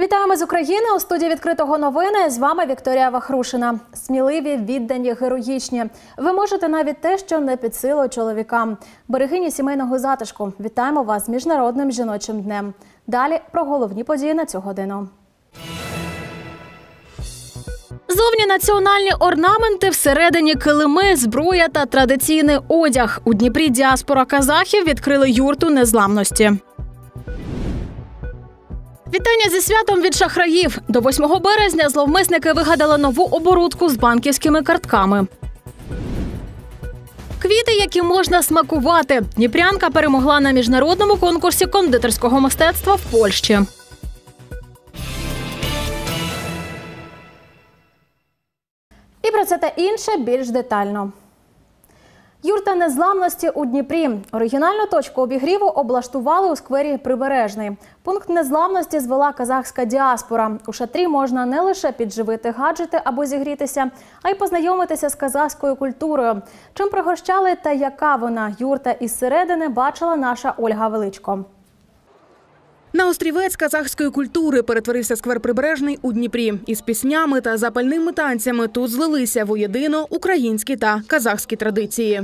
Вітаємо з України. У студії «Відкритого новини» з вами Вікторія Вахрушина. Сміливі, віддані, героїчні. Ви можете навіть те, що не під силу чоловікам. Берегині сімейного затишку. Вітаємо вас з Міжнародним жіночим днем. Далі про головні події на цю годину. Зовні національні орнаменти, всередині килими, зброя та традиційний одяг. У Дніпрі діаспора казахів відкрили юрту незламності. Вітання зі святом від шахраїв. До 8 березня зловмисники вигадали нову оборудку з банківськими картками. Квіти, які можна смакувати. Дніпрянка перемогла на міжнародному конкурсі кондитерського мистецтва в Польщі. І про це та інше більш детально. Юрта незламності у Дніпрі. Оригінальну точку обігріву облаштували у сквері Прибережний. Пункт незламності звела казахська діаспора. У шатрі можна не лише підживити гаджети або зігрітися, а й познайомитися з казахською культурою. Чим пригощали та яка вона, юрта із середини, бачила наша Ольга Величко. На острівець казахської культури перетворився сквер Прибережний у Дніпрі. Із піснями та запальними танцями тут злилися воєдино українські та казахські традиції.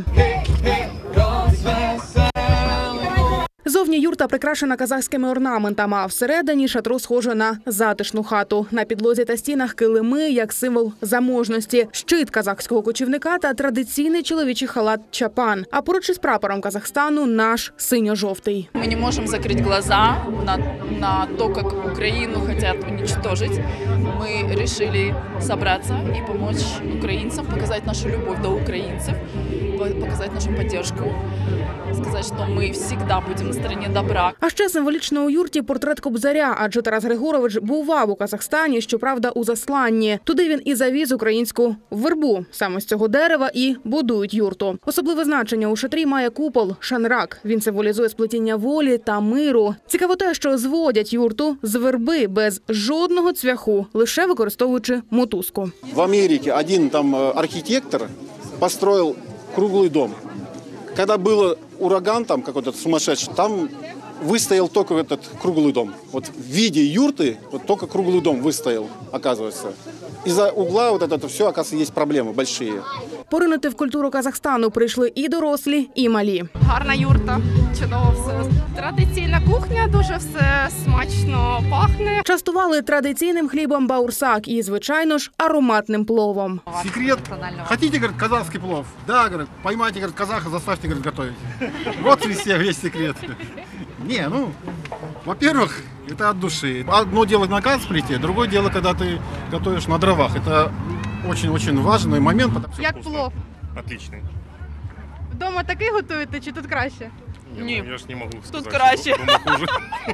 Зовні юрта прикрашена казахськими орнаментами, а всередині шатро схоже на затишну хату. На підлозі та стінах килими як символ заможності, щит казахського кочівника та традиційний чоловічий халат чапан. А поруч із прапором Казахстану наш синьо-жовтий. Ми не можемо закрити глаза на то, як Україну хочуть уничтожить. Ми вирішили зібратися і допомогти українцям, показати нашу любов до українців, показати нашу підтримку, сказати, що ми завжди будемо на стороні добра. А ще символічно у юрті портрет Кобзаря, адже Тарас Григорович бував у Казахстані, щоправда, у засланні. Туди він і завіз українську вербу. Саме з цього дерева і будують юрту. Особливе значення у шатрі має купол – шанрак. Він символізує сплетіння волі та миру. Цікаво те, що зводять юрту з верби без жодного цвяху, лише використовуючи мотузку. В Америці один там архітектор построїв круглий дом. Когда был ураган, там какой-то сумасшедший, там выстоял только этот круглый дом. Вот в виде юрты вот только круглый дом выстоял, оказывается. Из-за угла вот это все, оказывается, есть проблемы большие. Поринути в культуру Казахстану прийшли і дорослі, і малі. Гарна юрта, чудово все. Традиційна кухня, дуже все смачно пахне. Частували традиційним хлібом баурсак і, звичайно ж, ароматним пловом. Секрет. Хотите, говорит, казахский плов? Да, говорит, поймайте, говорит, казаха, заставьте, говорит, готовить. Вот весь секрет. Не, ну, во-первых, это от души. Одно дело на газплите, другое дело, когда ты готовишь на дровах. Это очень-очень важный момент. Як плов? Отличный. Вдома такий готуєте чи тут краще? Ні. Ну, я ж не можу сказати, Тут краще. що вдома хуже.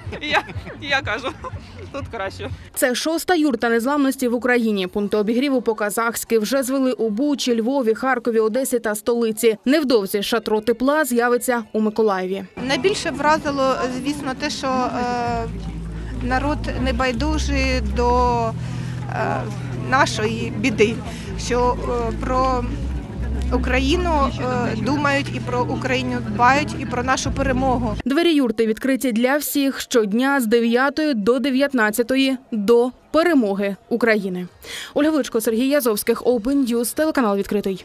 Я кажу, тут краще. Це 6-та юрта незламності в Україні. Пункти обігріву по-казахськи вже звели у Бучі, Львові, Харкові, Одесі та столиці. Невдовзі шатро тепла з'явиться у Миколаєві. Найбільше вразило, звісно, те, що народ небайдужий до нашої біди, що про Україну думають і про Україну дбають, і про нашу перемогу. Двері юрти відкриті для всіх щодня з 9 до 19 до перемоги України. Ольга Величко, Сергій Язовських, Open News, телеканал «Відкритий».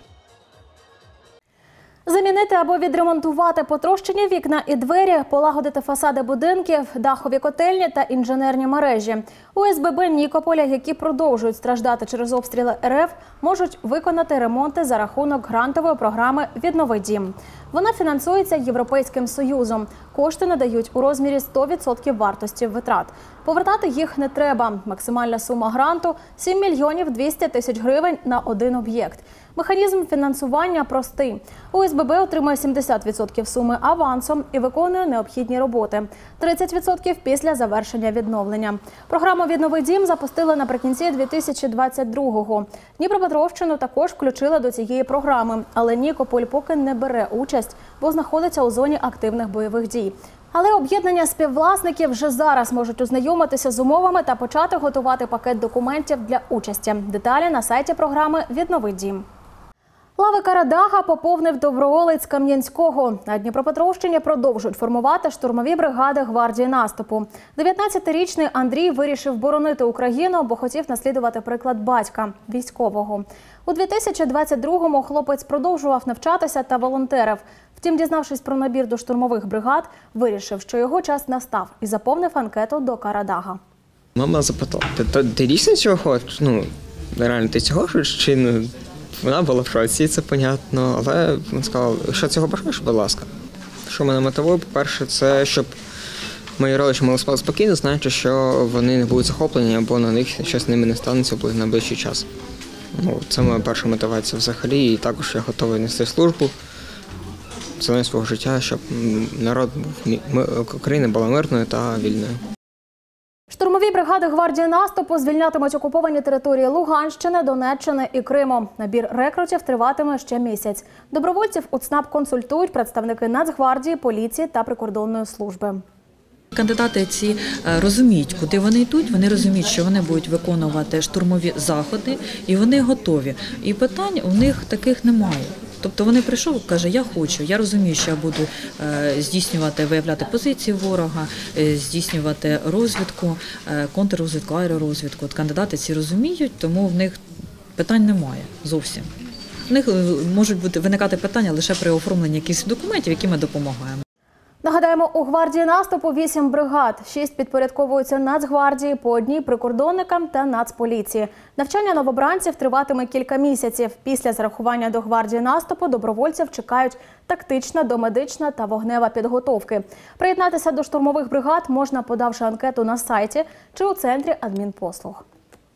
Замінити або відремонтувати потрощені вікна і двері, полагодити фасади будинків, дахові котельні та інженерні мережі. ОСББ Нікополя, які продовжують страждати через обстріли РФ, можуть виконати ремонти за рахунок грантової програми «Віднови дім». Вона фінансується Європейським Союзом. Кошти надають у розмірі 100% вартості витрат. Повертати їх не треба. Максимальна сума гранту – 7 мільйонів 200 тисяч гривень на один об'єкт. Механізм фінансування простий. ОСББ отримує 70% суми авансом і виконує необхідні роботи. 30% після завершення відновлення. Програму «Віднови дім» запустили наприкінці 2022-го. Дніпропетровщину також включили до цієї програми, але Нікополь поки не бере участь, бо знаходиться у зоні активних бойових дій. Але об'єднання співвласників вже зараз можуть ознайомитися з умовами та почати готувати пакет документів для участі. Деталі на сайті програми «Віднови дім». Лави Карадага поповнив доброволець Кам'янського. На Дніпропетровщині продовжують формувати штурмові бригади гвардії наступу. 19-річний Андрій вирішив боронити Україну, бо хотів наслідувати приклад батька – військового. У 2022-му хлопець продовжував навчатися та волонтерив. Втім, дізнавшись про набір до штурмових бригад, вирішив, що його час настав і заповнив анкету до Карадага. Мама запитала, ти дійсно цього хочеш? Реально, ти цього хочеш? Чи вона була в шоці, це понятно, але вона сказала, що цього бажаєш, будь ласка. Що мене мотивує, по-перше, це щоб мої родичі могли спати спокійно, знаючи, що вони не будуть захоплені, або на них щось з ними не станеться в найближчий час. Це моя перша мотивація взагалі, і також я готовий нести службу ціною свого життя, щоб народ України була мирною та вільною. Штурмові бригади гвардії наступу звільнятимуть окуповані території Луганщини, Донеччини і Криму. Набір рекрутів триватиме ще місяць. Добровольців у ЦНАП консультують представники Нацгвардії, поліції та прикордонної служби. Кандидати ці розуміють, куди вони йдуть, вони розуміють, що вони будуть виконувати штурмові заходи, і вони готові. І питань у них таких немає. Тобто вони прийшов, каже, я хочу, я розумію, що я буду здійснювати, виявляти позиції ворога, здійснювати розвідку, контррозвідку, аеророзвідку. Кандидати ці розуміють, тому в них питань немає зовсім. В них можуть виникати питання лише при оформленні якихось документів, які ми допомагаємо. Нагадаємо, у гвардії наступу 8 бригад. 6 підпорядковуються Нацгвардії, по одній прикордонникам та Нацполіції. Навчання новобранців триватиме кілька місяців. Після зарахування до гвардії наступу добровольців чекають тактична, домедична та вогнева підготовки. Приєднатися до штурмових бригад можна, подавши анкету на сайті чи у центрі адмінпослуг.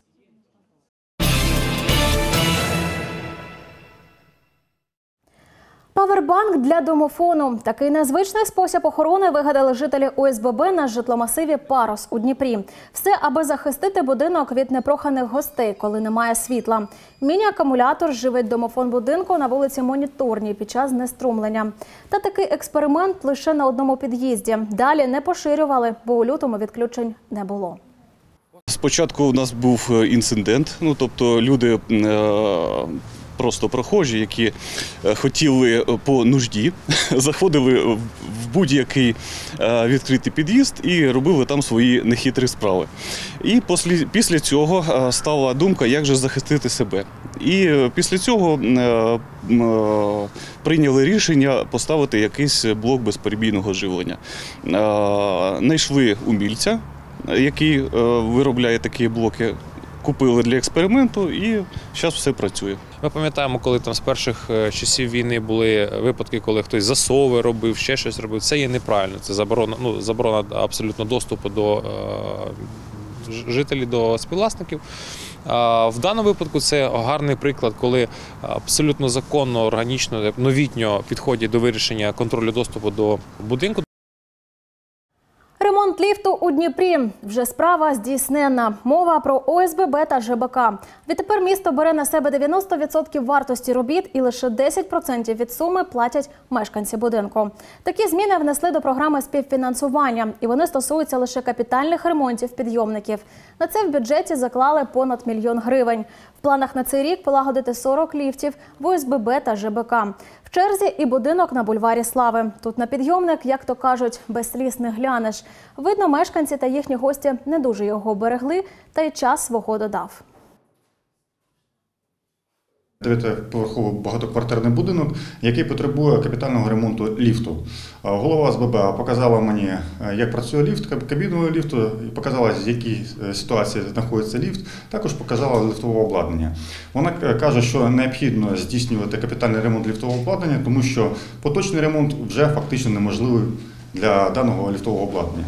Павербанк для домофону. Такий незвичний спосіб охорони вигадали жителі ОСББ на житломасиві Парус у Дніпрі. Все, аби захистити будинок від непроханих гостей, коли немає світла. Міні-акумулятор живить домофон будинку на вулиці Моніторній під час знеструмлення. Та такий експеримент лише на одному під'їзді. Далі не поширювали, бо у лютому відключень не було. Спочатку у нас був інцидент, тобто люди просто прохожі, які хотіли по нужді, заходили в будь-який відкритий під'їзд і робили там свої нехитрі справи. І після цього стала думка, як же захистити себе. І після цього прийняли рішення поставити якийсь блок безперебійного живлення. Знайшли умільця, який виробляє такі блоки, купили для експерименту і зараз все працює. Ми пам'ятаємо, коли там з перших часів війни були випадки, коли хтось засови робив, ще щось робив. Це є неправильно, це заборона абсолютно доступу до жителів, до співвласників. В даному випадку це гарний приклад, коли абсолютно законно, органічно, новітньо підходять до вирішення контролю доступу до будинку. Ремонт ліфту у Дніпрі. Вже справа здійснена. Мова про ОСББ та ЖБК. Відтепер місто бере на себе 90% вартості робіт і лише 10% від суми платять мешканці будинку. Такі зміни внесли до програми співфінансування, і вони стосуються лише капітальних ремонтів підйомників. На це в бюджеті заклали понад 1 мільйон гривень. В планах на цей рік полагодити 40 ліфтів в ОСББ та ЖБК. В черзі і будинок на бульварі Слави. Тут на підйомник, як то кажуть, без сліз не глянеш. Видно, мешканці та їхні гості не дуже його берегли, та й час свого додав. 9-поверховий багатоквартирний будинок, який потребує капітального ремонту ліфту. Голова СББ показала мені, як працює ліфт, кабіну ліфту, показала, в якій ситуації знаходиться ліфт, також показала ліфтове обладнання. Вона каже, що необхідно здійснювати капітальний ремонт ліфтового обладнання, тому що поточний ремонт вже фактично неможливий для даного ліфтового обладнання.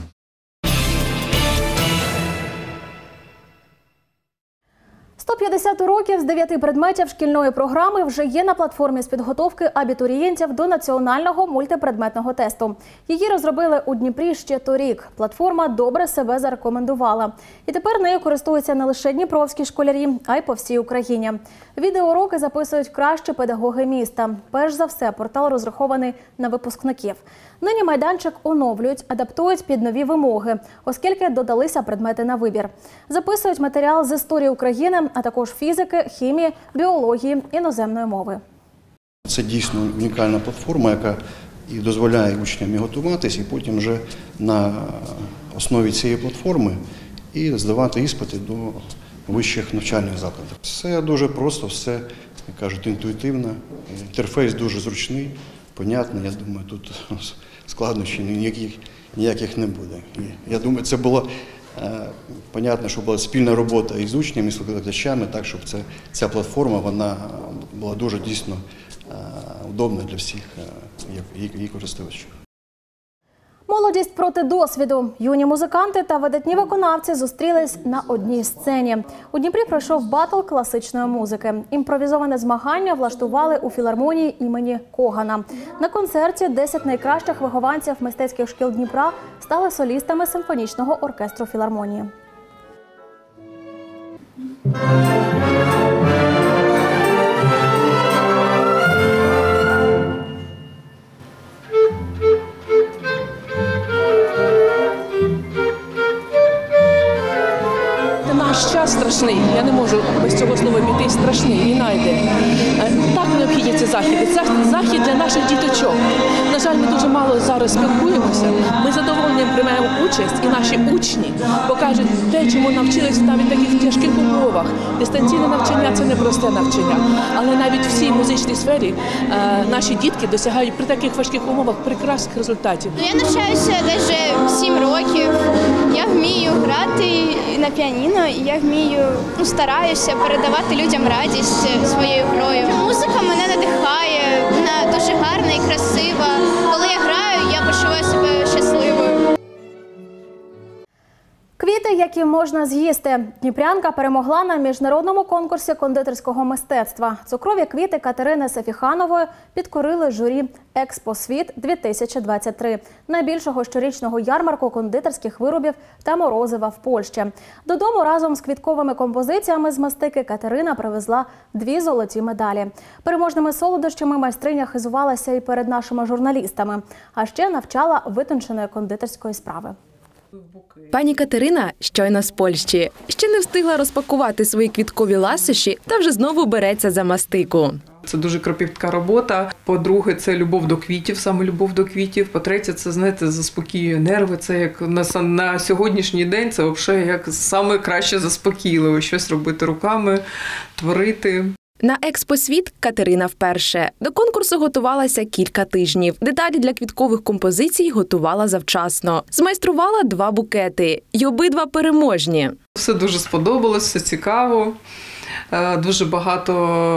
150 уроків з 9 предметів шкільної програми вже є на платформі з підготовки абітурієнтів до національного мультипредметного тесту. Її розробили у Дніпрі ще торік. Платформа добре себе зарекомендувала. І тепер нею користуються не лише дніпровські школярі, а й по всій Україні. Відеоуроки записують кращі педагоги міста. Перш за все, портал розрахований на випускників. Нині майданчик оновлюють, адаптують під нові вимоги, оскільки додалися предмети на вибір. Записують матеріал з історії України, а також фізики, хімії, біології, іноземної мови. це дійсно унікальна платформа, яка і дозволяє учням і готуватись, і потім вже на основі цієї платформи і здавати іспити до вищих навчальних закладів. Все дуже просто, все, як кажуть, інтуїтивно. Інтерфейс дуже зручний, понятний. Я думаю, тут складнощів ніяких не буде. І я думаю, це було понятно, що була спільна робота із учнями, і з викладачами, так, щоб ця платформа вона була дуже дійсно удобна для всіх її користувачів. Молодість проти досвіду. Юні музиканти та видатні виконавці зустрілись на одній сцені. У Дніпрі пройшов батл класичної музики. Імпровізоване змагання влаштували у філармонії імені Когана. На концерті 10 найкращих вихованців мистецьких шкіл Дніпра стали солістами симфонічного оркестру філармонії. Наш час страшний, я не можу без цього слова піти, страшний, війна йде. Так необхідні ці заходи. Це захід для наших діточок. На жаль, ми дуже мало зараз спілкуємося. Ми з задоволенням приймаємо участь, і наші учні покажуть те, чому навчились навіть в таких тяжких умовах. Дистанційне навчання – це не просте навчання. Але навіть в цій музичній сфері наші дітки досягають при таких важких умовах прекрасних результатів. Я навчаюся навіть 7 років. Я вмію грати на піаніно, і я вмію, стараюся передавати людям радість своєю грою. Музика мене надихає, вона дуже гарна і красива. Коли я граю, я почуваю себе щасливою. Квіти, які можна з'їсти. Дніпрянка перемогла на міжнародному конкурсі кондитерського мистецтва. Цукрові квіти Катерини Сафіханової підкорили журі «Експосвіт-2023» – найбільшого щорічного ярмарку кондитерських виробів та морозива в Польщі. Додому разом з квітковими композиціями з мастики Катерина привезла 2 золоті медалі. Переможними солодощами майстриня хизувалася і перед нашими журналістами, а ще навчала витонченої кондитерської справи. Пані Катерина щойно з Польщі. Ще не встигла розпакувати свої квіткові ласощі та вже знову береться за мастику. Це дуже кропітка робота. По-друге, це любов до квітів, саме любов до квітів. По-третє, це, знаєте, заспокоює нерви. Це як на сьогоднішній день, це взагалі як саме краще заспокійливо. Щось робити руками, творити. На «Експосвіт» Катерина вперше. До конкурсу готувалася кілька тижнів. Деталі для квіткових композицій готувала завчасно. Змайструвала 2 букети. І обидва переможні. Все дуже сподобалось, все цікаво. Дуже багато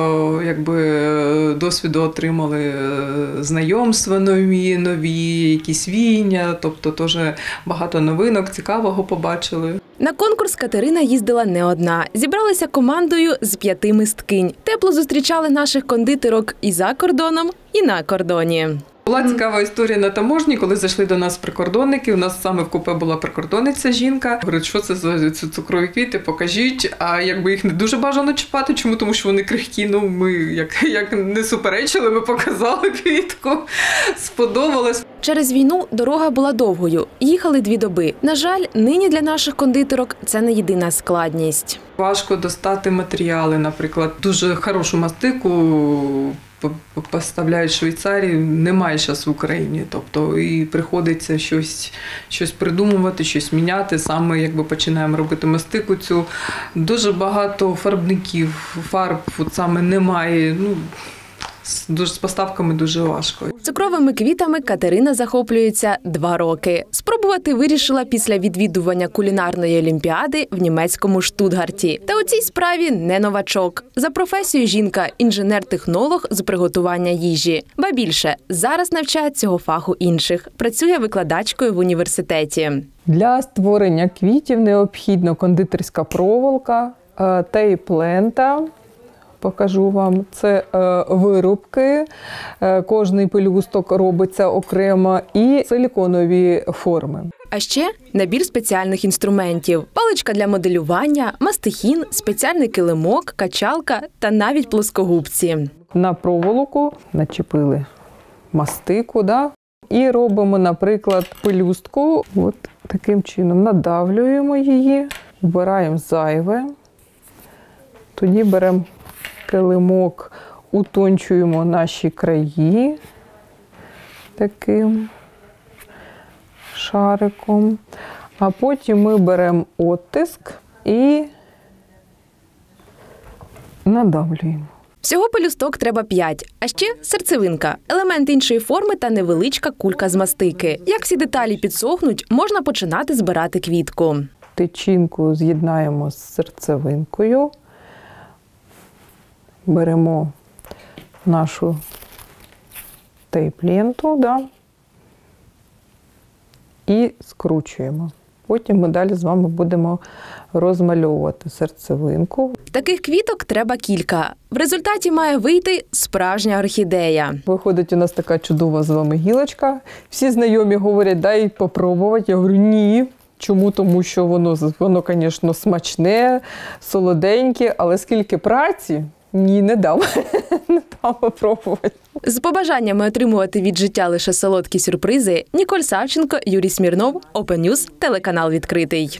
досвіду отримали, знайомства нові, якісь віяння, тобто теж багато новинок, цікавого побачили. На конкурс Катерина їздила не одна. Зібралася командою з 5 мисткинь. Тепло зустрічали наших кондитерок і за кордоном, і на кордоні. Була цікава історія на таможні, коли зайшли до нас прикордонники. У нас саме в купе була прикордонниця жінка. Говорить, що це за цукрові квіти, покажіть. А їх не дуже бажано чіпати. Чому? Тому що вони крихкі. Ми як не суперечили, ми показали квітку. Сподобалось. Через війну дорога була довгою. Їхали 2 доби. На жаль, нині для наших кондитерок це не єдина складність. Важко достати матеріали, наприклад. Дуже хорошу мастику поставляють в Швейцарії, немає зараз в Україні. Тобто і приходиться щось придумувати, щось міняти. Саме починаємо робити мастику цю. Дуже багато фарбників, фарб саме немає. З поставками дуже важко. Цукровими квітами Катерина захоплюється 2 роки. Спробувати вирішила після відвідування кулінарної олімпіади в німецькому Штутгарті. Та у цій справі не новачок. За професією жінка – інженер-технолог з приготування їжі. Ба більше, зараз навчає цього фаху інших. Працює викладачкою в університеті. Для створення квітів необхідна кондитерська проволока, тейп-лента. Покажу вам. Це вирубки, кожний пелюсток робиться окремо і силіконові форми. А ще набір спеціальних інструментів. Паличка для моделювання, мастихін, спеціальний килимок, качалка та навіть плоскогубці. На проволоку начепили мастику, і робимо, наприклад, пелюстку. От таким чином надавлюємо її, вбираємо зайве, тоді беремо килимок утончуємо наші краї таким шариком. А потім ми беремо оттиск і надавлюємо. Всього пелюсток треба 5, а ще серцевинка, елемент іншої форми та невеличка кулька з мастики. Як всі деталі підсохнуть, можна починати збирати квітку. Тичинку з'єднаємо з серцевинкою, беремо нашу тейп-ленту, і скручуємо. Потім ми далі з вами будемо розмальовувати серцевинку. Таких квіток треба кілька. В результаті має вийти справжня орхідея. Виходить у нас така чудова з вами гілочка. Всі знайомі говорять, дай попробувати. Я говорю, ні. Чому? Тому що воно, звісно, смачне, солоденьке, але скільки праці? Ні, не дам. Не дам попробувати. З побажаннями отримувати від життя лише солодкі сюрпризи Ніколь Савченко, Юрій Смірнов, Open News, телеканал «Відкритий».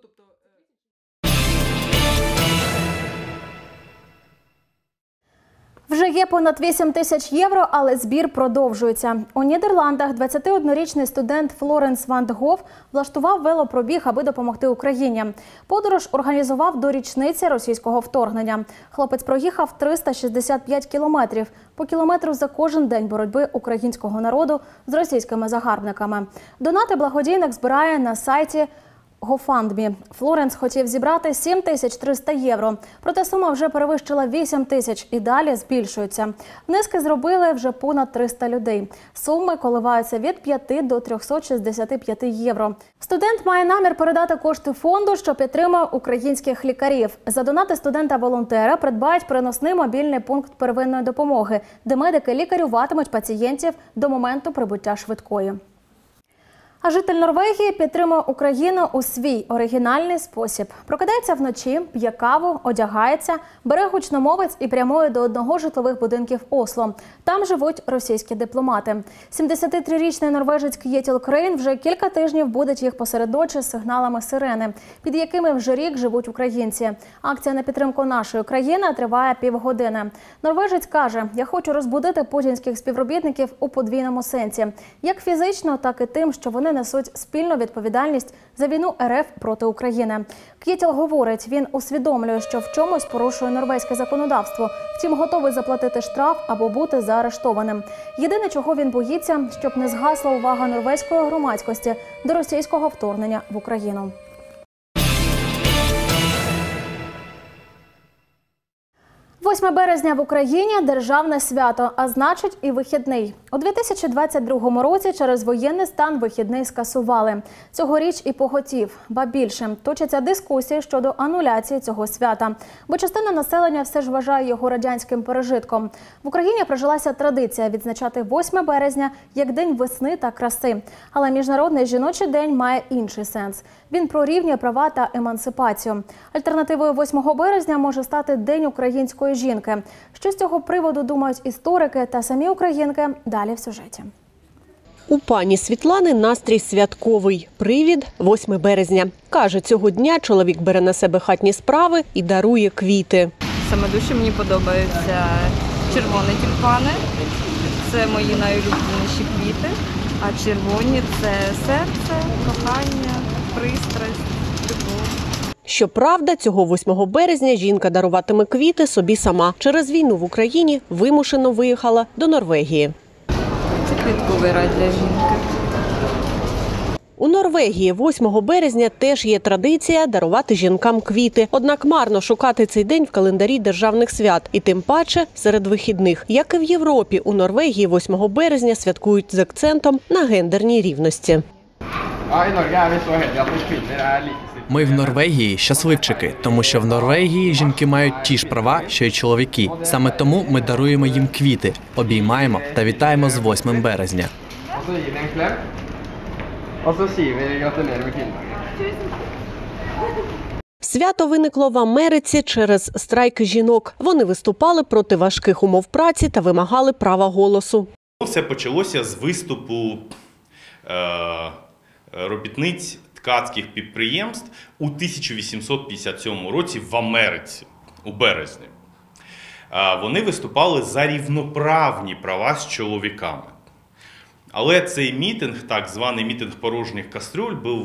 Вже є понад 8 тисяч євро, але збір продовжується. У Нідерландах 21-річний студент Флоренс Ван Гов влаштував велопробіг, аби допомогти Україні. Подорож організував до річниці російського вторгнення. Хлопець проїхав 365 кілометрів, по кілометру за кожен день боротьби українського народу з російськими загарбниками. Донати благодійник збирає на сайті GoFundMe. Флоренс хотів зібрати 7300 євро, проте сума вже перевищила 8 тисяч і далі збільшується. Внески зробили вже понад 300 людей. Суми коливаються від 5 до 365 євро. Студент має намір передати кошти фонду, що підтримує українських лікарів. За донати студента-волонтера придбають переносний мобільний пункт первинної допомоги, де медики лікарюватимуть пацієнтів до моменту прибуття швидкої. А житель Норвегії підтримує Україну у свій оригінальний спосіб. Прокидається вночі, п'є каву, одягається, бере гучномовець і прямує до одного з житлових будинків Осло. Там живуть російські дипломати. 73-річний норвежець К'єтіл Крейн вже кілька тижнів будить їх посеред ночі з сигналами сирени, під якими вже рік живуть українці. Акція на підтримку нашої країни триває півгодини. Норвежець каже, я хочу розбудити путінських співробітників у подвійному сенсі. Як фізично, так і тим, що вони несуть спільну відповідальність за війну РФ проти України. К'єтіл говорить, він усвідомлює, що в чомусь порушує норвезьке законодавство, втім готовий заплатити штраф або бути заарештованим. Єдине, чого він боїться, щоб не згасла увага норвезької громадськості до російського вторгнення в Україну. – 8 березня в Україні – державне свято, а значить і вихідний. У 2022 році через воєнний стан вихідний скасували. Цьогоріч і поготів. Ба більше, точаться дискусії щодо ануляції цього свята. Бо частина населення все ж вважає його радянським пережитком. В Україні прижилася традиція відзначати 8 березня як День весни та краси. Але Міжнародний жіночий день має інший сенс. Він прорівнює права та емансипацію. Альтернативою 8 березня може стати День української жінки. Що з цього приводу думають історики та самі українки – далі в сюжеті. У пані Світлани настрій святковий. Привід – 8 березня. Каже, цього дня чоловік бере на себе хатні справи і дарує квіти. Саме дуже мені подобаються червоні тюльпани. Це мої найулюбленіші квіти. А червоні – це серце, кохання, пристрасть, любов. Щоправда, цього 8 березня жінка даруватиме квіти собі сама. Через війну в Україні вимушено виїхала до Норвегії. Це квітковий рай для жінки. У Норвегії 8 березня теж є традиція дарувати жінкам квіти. Однак марно шукати цей день в календарі державних свят. І тим паче серед вихідних. Як і в Європі, у Норвегії 8 березня святкують з акцентом на гендерній рівності. Ми в Норвегії щасливчики, тому що в Норвегії жінки мають ті ж права, що й чоловіки. Саме тому ми даруємо їм квіти, обіймаємо та вітаємо з 8 березня. Свято виникло в Америці через страйки жінок. Вони виступали проти важких умов праці та вимагали права голосу. Все почалося з виступу робітниць ткацьких підприємств у 1857 році в Америці, у березні. вони виступали за рівноправні права з чоловіками. Але цей мітинг, так званий мітинг порожніх кастрюль, був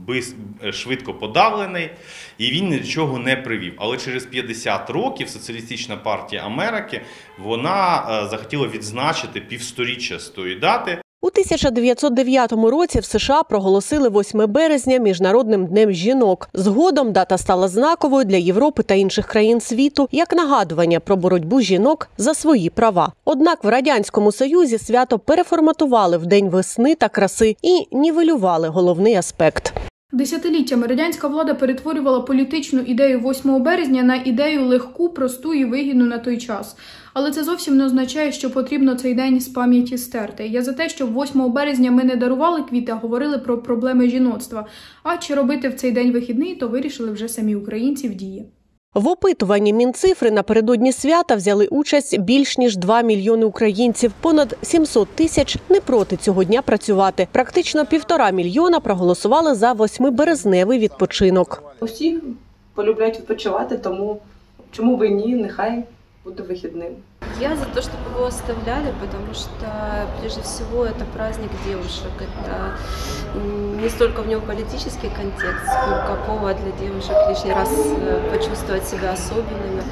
швидко подавлений і він нічого не привів. Але через 50 років Соціалістична партія Америки, вона захотіла відзначити півсторіччя з тої дати. У 1909 році в США проголосили 8 березня Міжнародним днем жінок. Згодом дата стала знаковою для Європи та інших країн світу, як нагадування про боротьбу жінок за свої права. Однак в Радянському Союзі свято переформатували в День весни та краси і нівелювали головний аспект. Десятиліттями радянська влада перетворювала політичну ідею 8 березня на ідею легку, просту і вигідну на той час. Але це зовсім не означає, що потрібно цей день з пам'яті стерти. Я за те, щоб 8 березня ми не дарували квіти, а говорили про проблеми жіноцтва. А чи робити в цей день вихідний, то вирішили вже самі українці в дії. В опитуванні Мінцифри напередодні свята взяли участь більш ніж 2 мільйони українців. Понад 700 тисяч не проти цього дня працювати. Практично 1,5 мільйона проголосували за 8-березневий відпочинок. Усі полюбляють відпочивати, тому чому ви ні, нехай буде вихідним. Я за то, чтобы его оставляли, потому что, прежде всего, это праздник девушек. Это не столько в нем политический контекст, сколько повод для девушек лишний раз почувствовать себя особенными,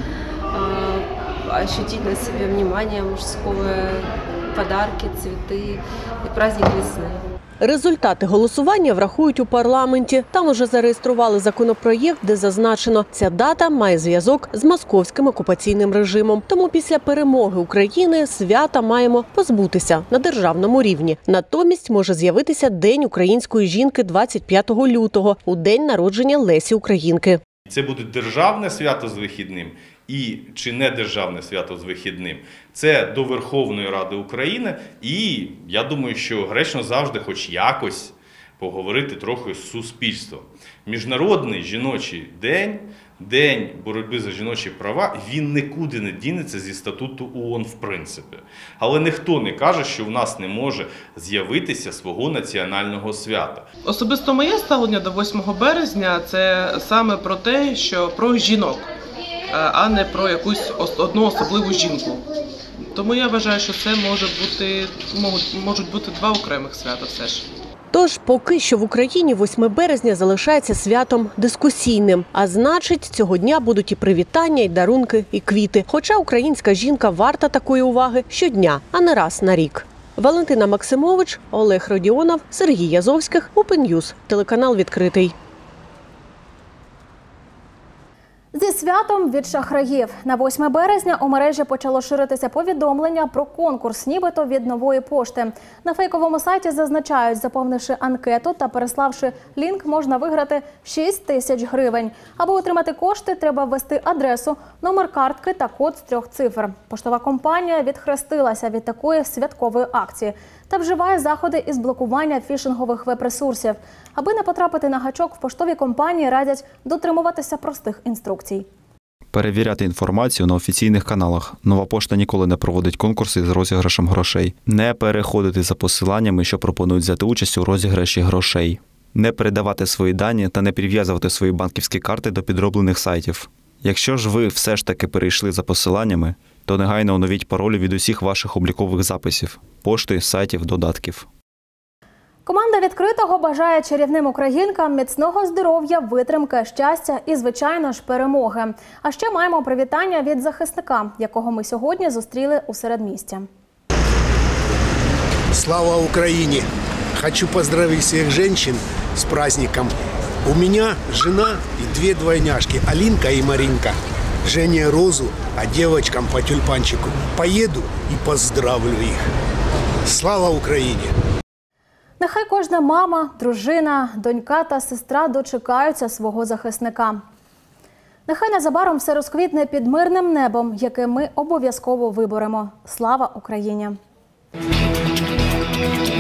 ощутить на себе внимание мужское, подарки, цветы и праздник весны. Результати голосування врахують у парламенті. Там уже зареєстрували законопроєкт, де зазначено, ця дата має зв'язок з московським окупаційним режимом. Тому після перемоги України свята маємо позбутися на державному рівні. Натомість може з'явитися День української жінки 25 лютого, у день народження Лесі Українки. Це буде державне свято з вихідним і чи не державне свято з вихідним. Це до Верховної Ради України і я думаю, що гречно завжди хоч якось поговорити трохи з суспільством. Міжнародний жіночий день, День боротьби за жіночі права, він нікуди не дінеться зі статуту ООН в принципі. Але ніхто не каже, що в нас не може з'явитися свого національного свята. Особисто моє ставлення до 8 березня – це саме про те, що про жінок, а не про якусь одну особливу жінку. Тому я вважаю, що це можуть бути два окремих свята все ж. Тож, поки що в Україні 8 березня залишається святом дискусійним. А значить, цього дня будуть і привітання, і дарунки, і квіти. Хоча українська жінка варта такої уваги щодня, а не раз на рік. Валентина Максимович, Олег Родіонов, Сергій Язовських, Open News, телеканал «Відкритий». Зі святом від шахраїв. На 8 березня у мережі почало ширитися повідомлення про конкурс, нібито від Нової пошти. На фейковому сайті зазначають, заповнивши анкету та переславши лінк, можна виграти 6 тисяч гривень. Аби отримати кошти, треба ввести адресу, номер картки та код з 3 цифр. Поштова компанія відхрестилася від такої святкової акції та вживає заходи із блокування фішингових веб-ресурсів. Аби не потрапити на гачок, в поштовій компанії радять дотримуватися простих інструкцій. Перевіряти інформацію на офіційних каналах. Нова пошта ніколи не проводить конкурси з розіграшем грошей. Не переходити за посиланнями, що пропонують взяти участь у розіграші грошей. Не передавати свої дані та не прив'язувати свої банківські карти до підроблених сайтів. Якщо ж ви все ж таки перейшли за посиланнями, то негайно оновіть паролі від усіх ваших облікових записів – пошти, сайтів, додатків. Команда «Відкритого» бажає чарівним українкам міцного здоров'я, витримки, щастя і, звичайно ж, перемоги. А ще маємо привітання від захисника, якого ми сьогодні зустріли у середмісті. Слава Україні! Хочу поздравить всех женщин с праздником. У меня жена и 2 двойняшки, Алинка и Маринка. Жене розу, а девочкам по тюльпанчику. Поеду и поздравлю их. Слава Україні! Нехай кожна мама, дружина, донька та сестра дочекаються свого захисника. Нехай незабаром все розквітне під мирним небом, яке ми обов'язково виборемо. Слава Україні!